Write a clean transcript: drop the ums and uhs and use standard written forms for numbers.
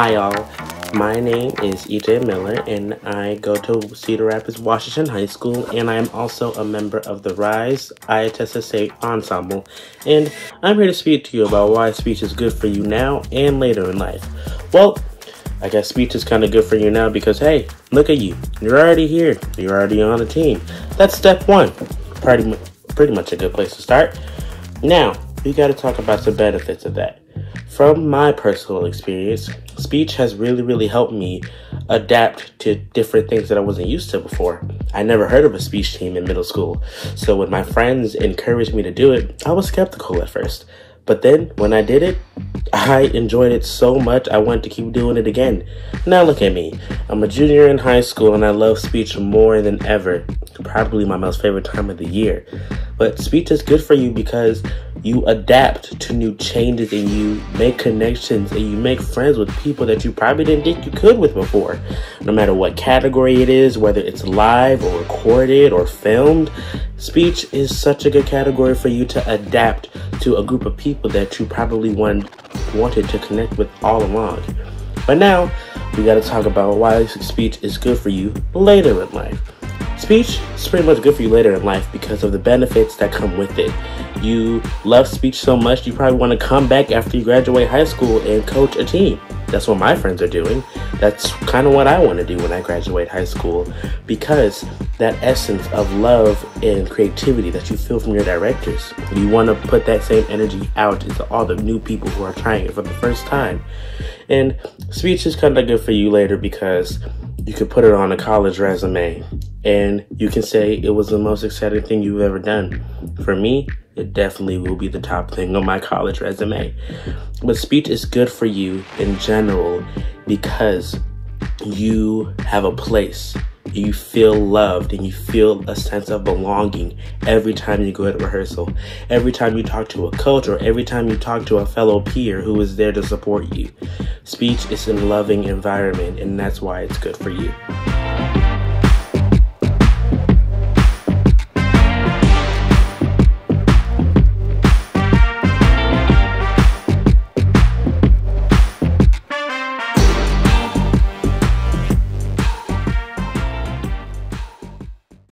Hi y'all, my name is EJ Miller and I go to Cedar Rapids, Washington High School, and I am also a member of the RISE IHSSA Ensemble, and I'm here to speak to you about why speech is good for you now and later in life. Well, I guess speech is kind of good for you now because, hey, look at you. You're already here. You're already on a team. That's step one. Pretty much a good place to start. Now, we got to talk about the benefits of that. From my personal experience, speech has really helped me adapt to different things that I wasn't used to before. I never heard of a speech team in middle school, so when my friends encouraged me to do it, I was skeptical at first. But then, when I did it, I enjoyed it so much I wanted to keep doing it again. Now look at me. I'm a junior in high school and I love speech more than ever. Probably my most favorite time of the year. But speech is good for you because you adapt to new changes and you make connections and you make friends with people that you probably didn't think you could with before. No matter what category it is, whether it's live or recorded or filmed, speech is such a good category for you to adapt to a group of people that you probably wanted to connect with all along. But now, we got to talk about why speech is good for you later in life. Speech is pretty much good for you later in life because of the benefits that come with it. You love speech so much, you probably want to come back after you graduate high school and coach a team. That's what my friends are doing. That's kind of what I want to do when I graduate high school, because that essence of love and creativity that you feel from your directors, you want to put that same energy out into all the new people who are trying it for the first time. And speech is kind of good for you later because you could put it on a college resume and you can say it was the most exciting thing you've ever done. For me, it definitely will be the top thing on my college resume. But speech is good for you in general because you have a place. You feel loved and you feel a sense of belonging every time you go to rehearsal, every time you talk to a coach, or every time you talk to a fellow peer who is there to support you. Speech is a loving environment, and that's why it's good for you.